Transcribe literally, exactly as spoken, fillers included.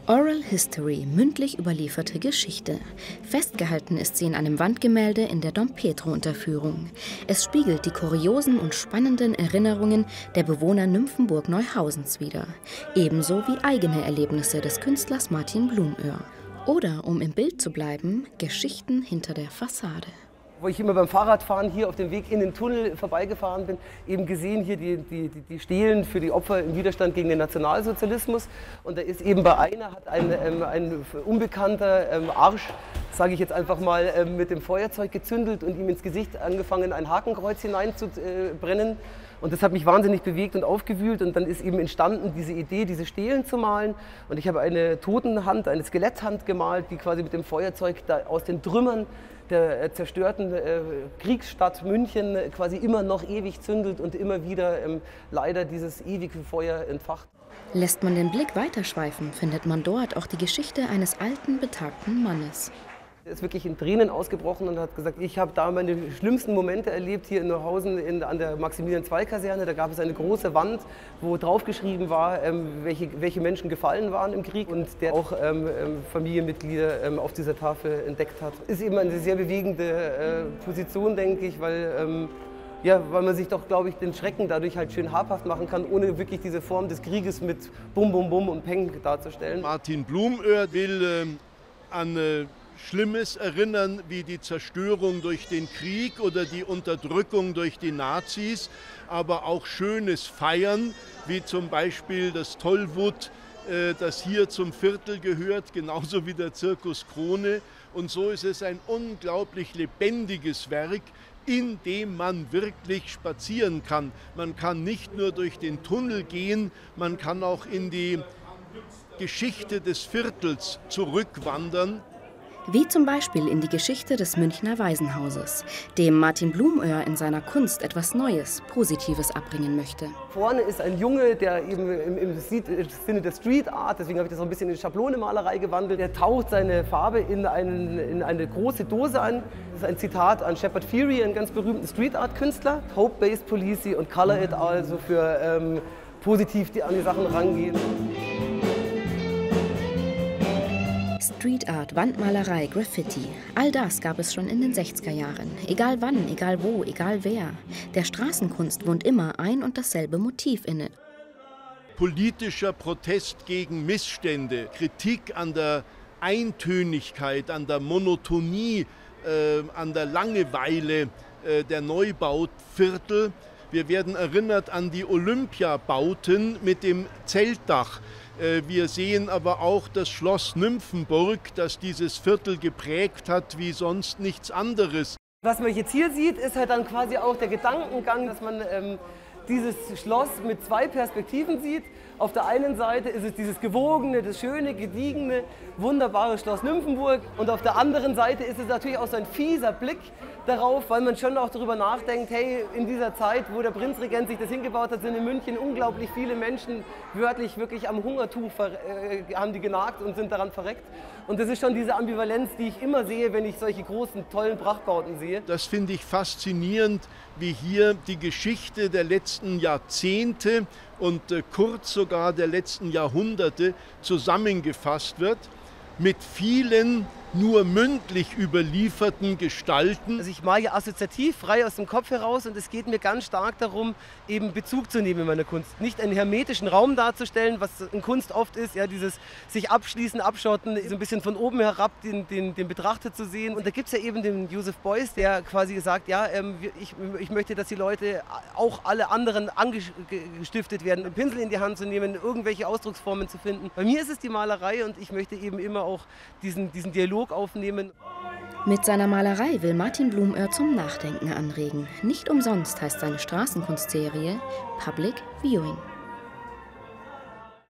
Oral History, mündlich überlieferte Geschichte. Festgehalten ist sie in einem Wandgemälde in der Dom Pedro-Unterführung. Es spiegelt die kuriosen und spannenden Erinnerungen der Bewohner Nymphenburg-Neuhausens wider. Ebenso wie eigene Erlebnisse des Künstlers Martin Blumöhr. Oder, um im Bild zu bleiben, Geschichten hinter der Fassade. Wo ich immer beim Fahrradfahren hier auf dem Weg in den Tunnel vorbeigefahren bin, eben gesehen hier die, die, die Stelen für die Opfer im Widerstand gegen den Nationalsozialismus. Und da ist eben bei einer, hat ein, ähm, ein unbekannter ähm, Arsch, sage ich jetzt einfach mal, ähm, mit dem Feuerzeug gezündelt und ihm ins Gesicht angefangen, ein Hakenkreuz hineinzubrennen. Und das hat mich wahnsinnig bewegt und aufgewühlt, und dann ist eben entstanden diese Idee, diese Stelen zu malen. Und ich habe eine Totenhand, eine Skeletthand gemalt, die quasi mit dem Feuerzeug da aus den Trümmern der zerstörten äh, Kriegsstadt München quasi immer noch ewig zündelt und immer wieder ähm, leider dieses ewige Feuer entfacht. Lässt man den Blick weiterschweifen, findet man dort auch die Geschichte eines alten, betagten Mannes. Er ist wirklich in Tränen ausgebrochen und hat gesagt, ich habe da meine schlimmsten Momente erlebt hier in Neuhausen in, an der Maximilian-zwei-Kaserne. Da gab es eine große Wand, wo draufgeschrieben war, ähm, welche, welche Menschen gefallen waren im Krieg, und der auch ähm, Familienmitglieder ähm, auf dieser Tafel entdeckt hat. Ist eben eine sehr bewegende äh, Position, denke ich, weil, ähm, ja, weil man sich doch, glaube ich, den Schrecken dadurch halt schön habhaft machen kann, ohne wirklich diese Form des Krieges mit Bum, Bum, Bum und Peng darzustellen. Martin Blumöhr will äh, an äh Schlimmes erinnern, wie die Zerstörung durch den Krieg oder die Unterdrückung durch die Nazis, aber auch Schönes feiern, wie zum Beispiel das Tollwood, das hier zum Viertel gehört, genauso wie der Zirkus Krone. Und so ist es ein unglaublich lebendiges Werk, in dem man wirklich spazieren kann. Man kann nicht nur durch den Tunnel gehen, man kann auch in die Geschichte des Viertels zurückwandern. Wie zum Beispiel in die Geschichte des Münchner Waisenhauses, dem Martin Blumöhr in seiner Kunst etwas Neues, Positives abbringen möchte. Vorne ist ein Junge, der eben im, im Sinne der Street Art, deswegen habe ich das auch ein bisschen in Schablonenmalerei gewandelt, der taucht seine Farbe in, einen, in eine große Dose ein. Das ist ein Zitat an Shepard Fairey, einen ganz berühmten Street Art Künstler. Hope-Based Policy und Color It, also für ähm, positiv die, an die Sachen rangehen. Street Art, Wandmalerei, Graffiti, all das gab es schon in den sechziger Jahren. Egal wann, egal wo, egal wer. Der Straßenkunst wohnt immer ein und dasselbe Motiv inne. Politischer Protest gegen Missstände, Kritik an der Eintönigkeit, an der Monotonie, äh, an der Langeweile äh, der Neubauviertel. Wir werden erinnert an die Olympiabauten mit dem Zeltdach. Wir sehen aber auch das Schloss Nymphenburg, das dieses Viertel geprägt hat wie sonst nichts anderes. Was man jetzt hier sieht, ist halt dann quasi auch der Gedankengang, dass man ähm, dieses Schloss mit zwei Perspektiven sieht. Auf der einen Seite ist es dieses gewogene, das schöne, gediegene, wunderbare Schloss Nymphenburg. Und auf der anderen Seite ist es natürlich auch so ein fieser Blick darauf, weil man schon auch darüber nachdenkt, hey, in dieser Zeit, wo der Prinzregent sich das hingebaut hat, sind in München unglaublich viele Menschen wörtlich wirklich am Hungertuch äh, haben die genagt und sind daran verreckt. Und das ist schon diese Ambivalenz, die ich immer sehe, wenn ich solche großen, tollen Prachtbauten sehe. Das finde ich faszinierend, wie hier die Geschichte der letzten Jahrzehnte und äh, kurz sogar der letzten Jahrhunderte zusammengefasst wird, mit vielen nur mündlich überlieferten Gestalten. Also ich male assoziativ, frei aus dem Kopf heraus, und es geht mir ganz stark darum, eben Bezug zu nehmen in meiner Kunst. Nicht einen hermetischen Raum darzustellen, was in Kunst oft ist, ja, dieses sich abschließen, abschotten, so ein bisschen von oben herab den, den, den Betrachter zu sehen. Und da gibt es ja eben den Joseph Beuys, der quasi sagt, ja, ähm, ich, ich möchte, dass die Leute, auch alle anderen, angestiftet werden, einen Pinsel in die Hand zu nehmen, irgendwelche Ausdrucksformen zu finden. Bei mir ist es die Malerei, und ich möchte eben immer auch diesen, diesen Dialog aufnehmen. Mit seiner Malerei will Martin Blumöhr zum Nachdenken anregen. Nicht umsonst heißt seine Straßenkunstserie Public Viewing.